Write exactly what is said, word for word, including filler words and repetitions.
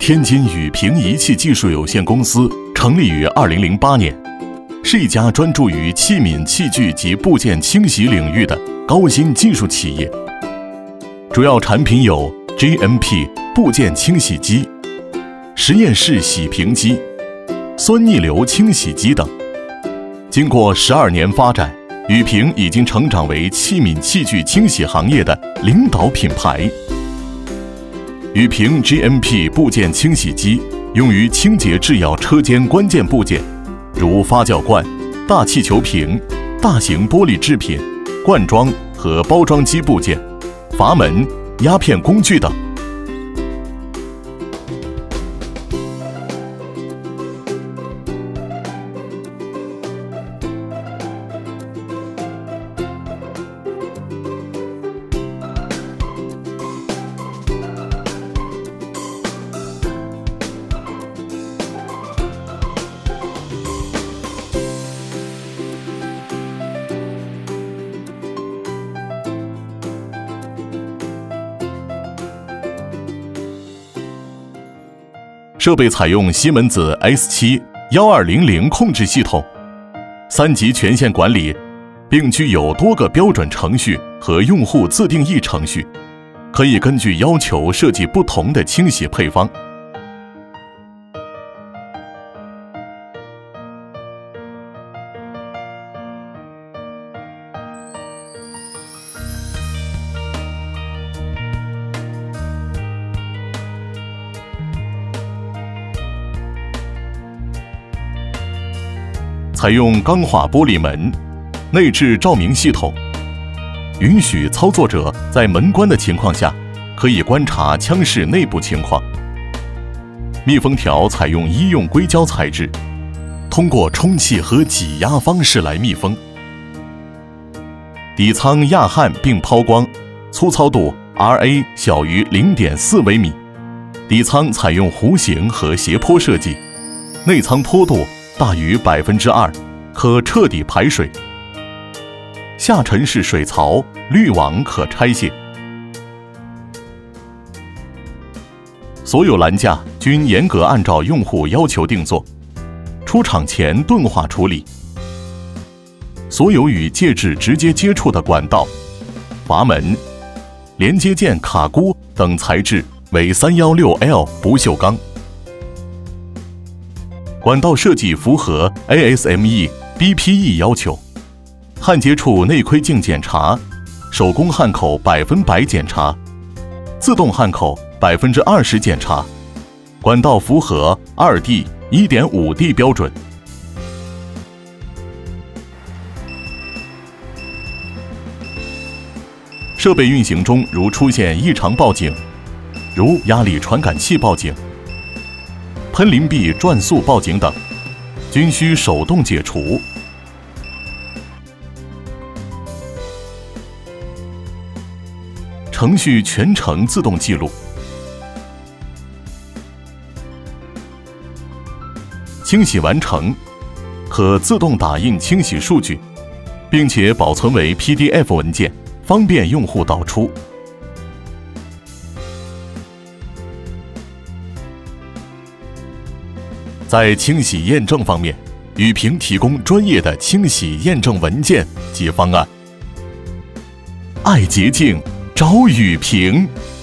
天津雨平仪器技术有限公司成立于二零零八年，是一家专注于器皿、器具及部件清洗领域的高新技术企业。主要产品有 G M P 部件清洗机、实验室洗平机、酸逆流清洗机等。经过十二年发展，雨平已经成长为器皿器具清洗行业的领导品牌。雨平 G M P 部件清洗机用于清洁制药车间关键部件，如发酵罐、大气球瓶、大型玻璃制品、罐装和包装机部件、阀门、压片工具等。设备采用西门子 S 七 一二零零控制系统，三级权限管理，并具有多个标准程序和用户自定义程序，可以根据要求设计不同的清洗配方。采用钢化玻璃门，内置照明系统，允许操作者在门关的情况下，可以观察枪室内部情况。密封条采用医用硅胶材质，通过充气和挤压方式来密封。底舱压焊并抛光，粗糙度 R A 小于 零点四微米。底舱采用弧形和斜坡设计，内舱坡度大于百分之二，可彻底排水。下沉式水槽，滤网可拆卸。所有栏架均严格按照用户要求定做，出厂前钝化处理。所有与介质直接接触的管道、阀门、连接件卡箍等材质为 三一六 L 不锈钢。管道设计符合 A S M E B P E 要求，焊接处内窥镜检查，手工焊口百分百检查，自动焊口百分之二十检查，管道符合 二 D、一点五 D 标准。设备运行中如出现异常报警，如压力传感器报警、喷淋臂转速报警等，均需手动解除。程序全程自动记录。清洗完成，可自动打印清洗数据，并且保存为 P D F 文件，方便用户导出。在清洗验证方面，雨平提供专业的清洗验证文件及方案。爱洁净，找雨平。